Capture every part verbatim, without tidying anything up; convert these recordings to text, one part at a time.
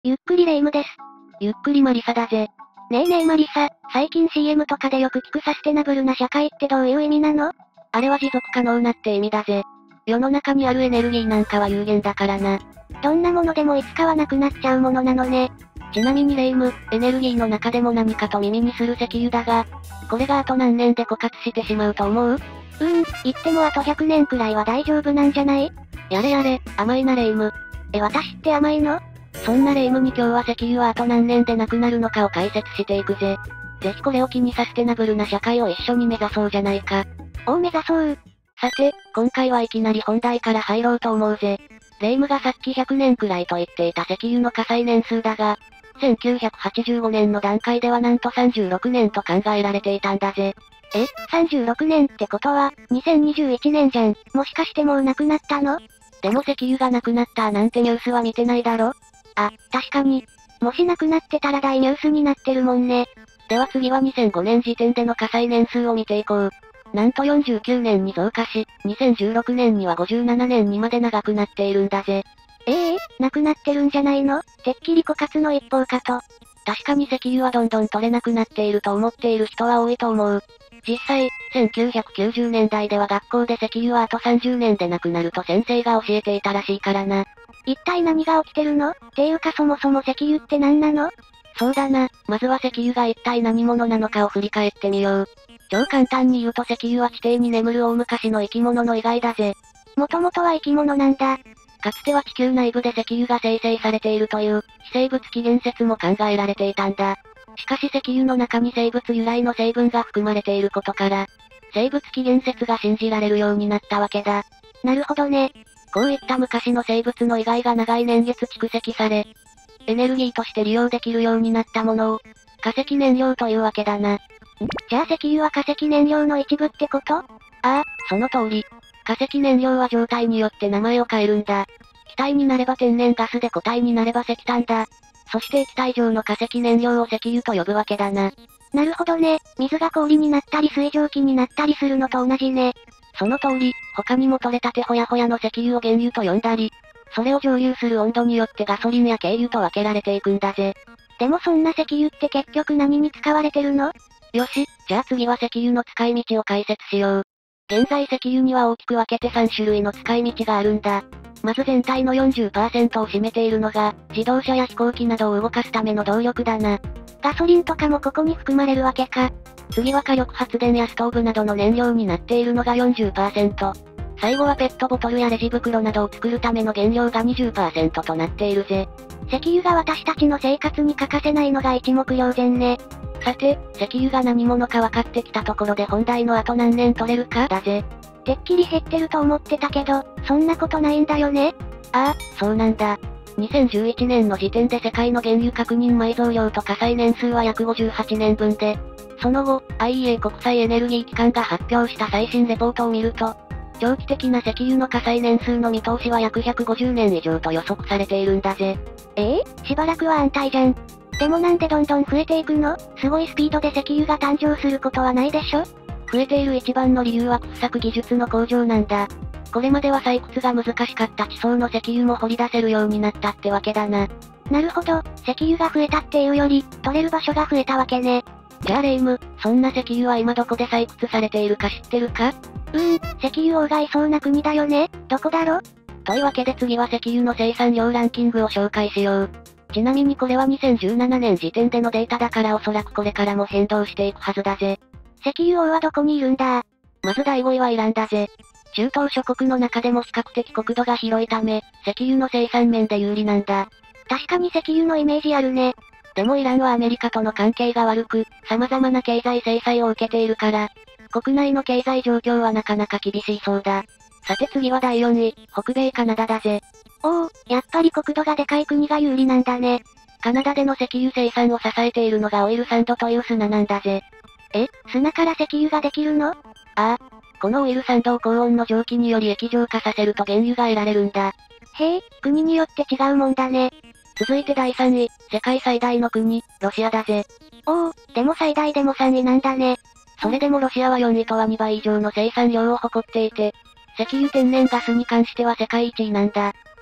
ゆっくりレ夢ムです。 ゆっくりマリサだぜ。 ねえねえマリサ、最近 シーエム とかでよく聞くサステナブルな社会ってどういう意味なの？ あれは持続可能なって意味だぜ。世の中にあるエネルギーなんかは有限だからな。 どんなものでもいつかはなくなっちゃうものなのね。 ちなみにレ夢ム、エネルギーの中でも何かと耳にする石油だが、これがあと何年で枯渇してしまうと思う？ うーん、言ってもあとひゃくねんくらいは大丈夫なんじゃない？ やれやれ、甘いなレ夢ム。 え、私って甘いの？ そんなレ夢ムに今日は石油はあと何年でなくなるのかを解説していくぜ。ぜひこれを機にサステナブルな社会を一緒に目指そうじゃないか。 おう目指そう。 さて、今回はいきなり本題から入ろうと思うぜ。レ夢ムがさっきひゃくねんくらいと言っていた石油の火災年数だが、せんきゅうひゃくはちじゅうごねんの段階ではなんとさんじゅうろくねんと考えられていたんだぜ。 え、さんじゅうろくねんってことは、にせんにじゅういちねんじゃん。もしかしてもうなくなったの？ でも石油がなくなったなんてニュースは見てないだろ？ あ、確かに。もしなくなってたら大ニュースになってるもんね。 では次はにせんごねん時点での火災年数を見ていこう。なんとよんじゅうきゅうねんに増加し、にせんじゅうろくねんにはごじゅうななねんにまで長くなっているんだぜ。 ええー、なくなってるんじゃないの？てっきり枯渇の一方かと。 確かに石油はどんどん取れなくなっていると思っている人は多いと思う。実際、せんきゅうひゃくきゅうじゅうねんだいでは学校で石油はあとさんじゅうねんでなくなると先生が教えていたらしいからな。 一体何が起きてるの？っていうかそもそも石油って何なの？ そうだな、まずは石油が一体何者なのかを振り返ってみよう。超簡単に言うと石油は地底に眠る大昔の生き物の遺骸だぜ。 もともとは生き物なんだ。 かつては地球内部で石油が生成されているという、非生物起源説も考えられていたんだ。しかし石油の中に生物由来の成分が含まれていることから、生物起源説が信じられるようになったわけだ。 なるほどね。 こういった昔の生物の遺骸が長い年月蓄積され、エネルギーとして利用できるようになったものを、化石燃料というわけだな。ん？ じゃあ石油は化石燃料の一部ってこと？ああ、その通り。化石燃料は状態によって名前を変えるんだ。気体になれば天然ガスで固体になれば石炭だ。そして液体状の化石燃料を石油と呼ぶわけだな。 なるほどね。水が氷になったり水蒸気になったりするのと同じね。 その通り、他にも取れたてほやほやの石油を原油と呼んだり、それを蒸留する温度によってガソリンや軽油と分けられていくんだぜ。 でもそんな石油って結局何に使われてるの？ よし、じゃあ次は石油の使い道を解説しよう。現在石油には大きく分けてさん種類の使い道があるんだ。まず全体の よんじゅっパーセント を占めているのが、自動車や飛行機などを動かすための動力だな。 ガソリンとかもここに含まれるわけか。 次は火力発電やストーブなどの燃料になっているのが よんじゅっパーセント。最後はペットボトルやレジ袋などを作るための原料が にじゅっパーセント となっているぜ。 石油が私たちの生活に欠かせないのが一目瞭然ね。 さて、石油が何者か分かってきたところで本題のあと何年取れるかだぜ。 てっきり減ってると思ってたけど、そんなことないんだよね。 ああ、そうなんだ。にせんじゅういちねんの時点で世界の原油確認埋蔵量と火災年数は約ごじゅうはちねんぶんで、その後、アイイーエー 国際エネルギー機関が発表した最新レポートを見ると、長期的な石油の火災年数の見通しは約ひゃくごじゅうねん以上と予測されているんだぜ。 ええー、しばらくは安泰じゃん。でもなんでどんどん増えていくの？すごいスピードで石油が誕生することはないでしょ？ 増えている一番の理由は掘削技術の向上なんだ。これまでは採掘が難しかった地層の石油も掘り出せるようになったってわけだな。 なるほど、石油が増えたっていうより、取れる場所が増えたわけね。 じゃあレ夢ム、そんな石油は今どこで採掘されているか知ってるか？ うーん、石油王がいそうな国だよね。どこだろ？ というわけで次は石油の生産量ランキングを紹介しよう。ちなみにこれはにせんじゅうななねん時点でのデータだからおそらくこれからも変動していくはずだぜ。 石油王はどこにいるんだ？ まずだいごいはイランだぜ。中東諸国の中でも比較的国土が広いため、石油の生産面で有利なんだ。 確かに石油のイメージあるね。 でもイランはアメリカとの関係が悪く、様々な経済制裁を受けているから、国内の経済状況はなかなか厳しいそうだ。さて次はだいよんい、北米カナダだぜ。 おお、やっぱり国土がでかい国が有利なんだね。 カナダでの石油生産を支えているのがオイルサンドという砂なんだぜ。 え、砂から石油ができるの？ああ。このオイルサンドを高温の蒸気により液状化させると原油が得られるんだ。 へえ、国によって違うもんだね。 続いてだいさんい、世界最大の国、ロシアだぜ。 おお、でも最大でもさんいなんだね。 それでもロシアはよんいとはにばい以上の生産量を誇っていて、石油天然ガスに関しては世界一位なんだ。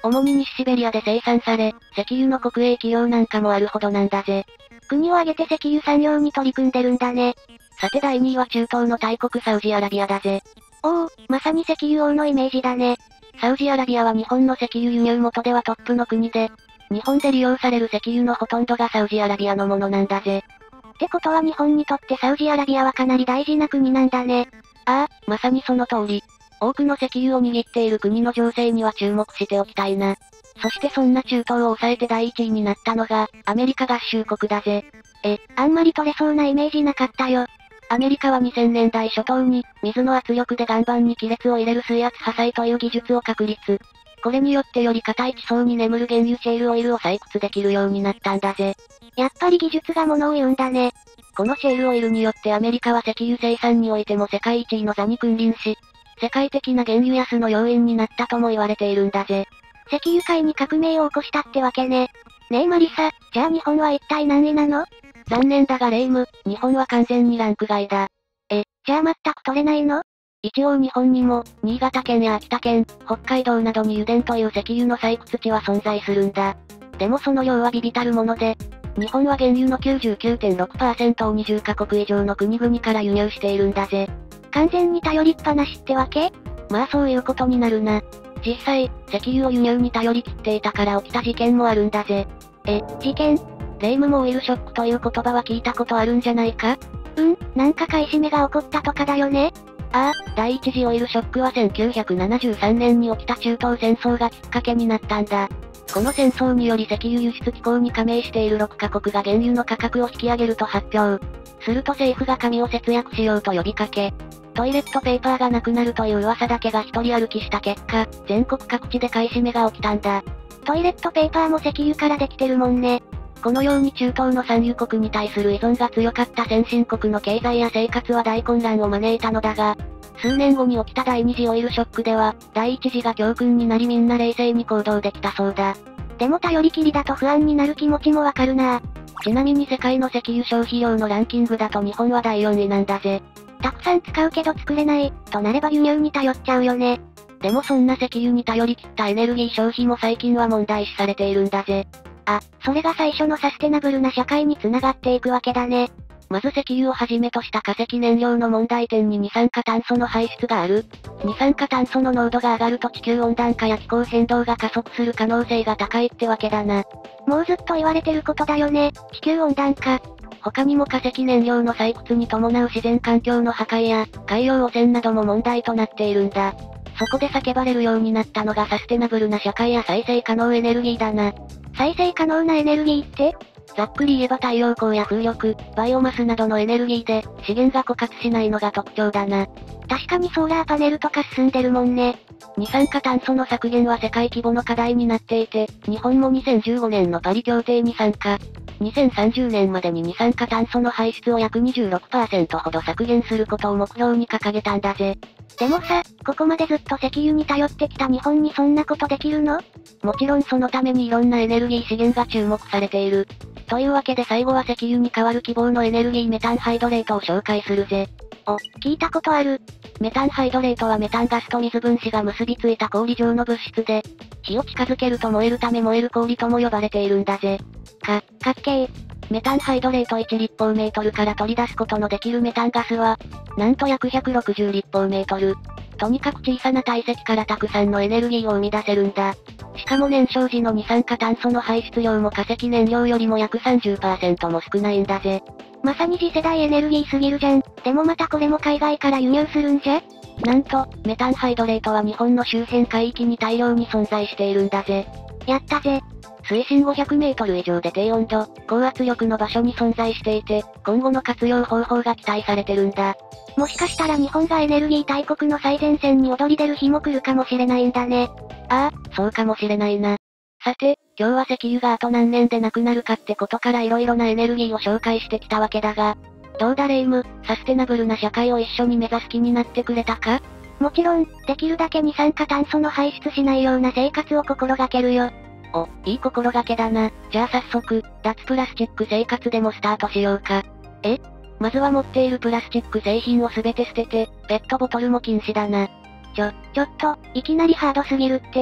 主に西シベリアで生産され、石油の国営企業なんかもあるほどなんだぜ。 国を挙げて石油産業に取り組んでるんだね。 さてだいにいは中東の大国サウジアラビアだぜ。 おお、まさに石油王のイメージだね。 サウジアラビアは日本の石油輸入元ではトップの国で、日本で利用される石油のほとんどがサウジアラビアのものなんだぜ。 ってことは日本にとってサウジアラビアはかなり大事な国なんだね。 ああ、まさにその通り。多くの石油を握っている国の情勢には注目しておきたいな。そしてそんな中東を抑えてだいいちいになったのが、アメリカ合衆国だぜ。 え、あんまり取れそうなイメージなかったよ。 アメリカはにせんねんだい初頭に、水の圧力で岩盤に亀裂を入れる水圧破砕という技術を確立。これによってより硬い地層に眠る原油シェールオイルを採掘できるようになったんだぜ。 やっぱり技術が物を言うんだね。 このシェールオイルによってアメリカは石油生産においても世界一位の座に君臨し、世界的な原油安の要因になったとも言われているんだぜ。 石油界に革命を起こしたってわけね。ねえマリサ、じゃあ日本は一体何位なの？ 残念だがレイム、日本は完全にランク外だ。 え、じゃあ全く取れないの？ 一応日本にも、新潟県や秋田県、北海道などに油田という石油の採掘地は存在するんだ。でもその量は微々たるもので、日本は原油の きゅうじゅうきゅうてんろくパーセント をにじゅっかこく以上の国々から輸入しているんだぜ。 完全に頼りっぱなしってわけ？ まあそういうことになるな。実際、石油を輸入に頼り切っていたから起きた事件もあるんだぜ。 え、事件？ レイムもオイルショックという言葉は聞いたことあるんじゃないか？ うん、なんか買い占めが起こったとかだよね。 ああ、第一次オイルショックはせんきゅうひゃくななじゅうさんねんに起きた中東戦争がきっかけになったんだ。この戦争により石油輸出機構に加盟しているろっかこくが原油の価格を引き上げると発表。すると政府が紙を節約しようと呼びかけ、トイレットペーパーがなくなるという噂だけが一人歩きした結果、全国各地で買い占めが起きたんだ。 トイレットペーパーも石油からできてるもんね。 このように中東の産油国に対する依存が強かった先進国の経済や生活は大混乱を招いたのだが、数年後に起きた第二次オイルショックでは、第一次が教訓になりみんな冷静に行動できたそうだ。 でも頼りきりだと不安になる気持ちもわかるな。 ちなみに世界の石油消費量のランキングだと日本はだいよんいなんだぜ。 たくさん使うけど作れない、となれば輸入に頼っちゃうよね。 でもそんな石油に頼り切ったエネルギー消費も最近は問題視されているんだぜ。 あ、それが最初のサステナブルな社会に繋がっていくわけだね。 まず石油をはじめとした化石燃料の問題点に二酸化炭素の排出がある。二酸化炭素の濃度が上がると地球温暖化や気候変動が加速する可能性が高いってわけだな。 もうずっと言われてることだよね、地球温暖化。 他にも化石燃料の採掘に伴う自然環境の破壊や、海洋汚染なども問題となっているんだ。そこで叫ばれるようになったのがサステナブルな社会や再生可能エネルギーだな。 再生可能なエネルギーって？ ざっくり言えば太陽光や風力、バイオマスなどのエネルギーで、資源が枯渇しないのが特徴だな。 確かにソーラーパネルとか進んでるもんね。 二酸化炭素の削減は世界規模の課題になっていて、日本もにせんじゅうごねんのパリ協定に参加。にせんさんじゅうねんまでに二酸化炭素の排出を約 にじゅうろくパーセント ほど削減することを目標に掲げたんだぜ。 でもさ、ここまでずっと石油に頼ってきた日本にそんなことできるの？ もちろんそのためにいろんなエネルギー資源が注目されている。というわけで最後は石油に代わる希望のエネルギーメタンハイドレートを紹介するぜ。 お、聞いたことある。 メタンハイドレートはメタンガスと水分子が結びついた氷状の物質で、火を近づけると燃えるため燃える氷とも呼ばれているんだぜ。 か、かっけー。 メタンハイドレートいち立方メートルから取り出すことのできるメタンガスは、なんと約ひゃくろくじゅう立方メートル。とにかく小さな体積からたくさんのエネルギーを生み出せるんだ。しかも燃焼時の二酸化炭素の排出量も化石燃料よりも約 さんじゅっパーセント も少ないんだぜ。 まさに次世代エネルギーすぎるじゃん。でもまたこれも海外から輸入するんじゃ？ なんと、メタンハイドレートは日本の周辺海域に大量に存在しているんだぜ。 やったぜ。 水深ごひゃくメートル以上で低温度、高圧力の場所に存在していて、今後の活用方法が期待されてるんだ。 もしかしたら日本がエネルギー大国の最前線に躍り出る日も来るかもしれないんだね。 ああ、そうかもしれないな。さて、今日は石油があと何年でなくなるかってことから色々なエネルギーを紹介してきたわけだが、どうだレイム、サステナブルな社会を一緒に目指す気になってくれたか？ もちろん、できるだけ二酸化炭素の排出しないような生活を心がけるよ。 お、いい心がけだな。じゃあ早速、脱プラスチック生活でもスタートしようか。え？まずは持っているプラスチック製品をすべて捨てて、ペットボトルも禁止だな。 ちょ、ちょっと、いきなりハードすぎるって。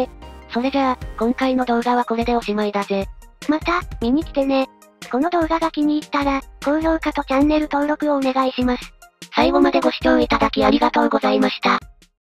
それじゃあ、今回の動画はこれでおしまいだぜ。 また、見に来てね。この動画が気に入ったら、高評価とチャンネル登録をお願いします。 最後までご視聴いただきありがとうございました。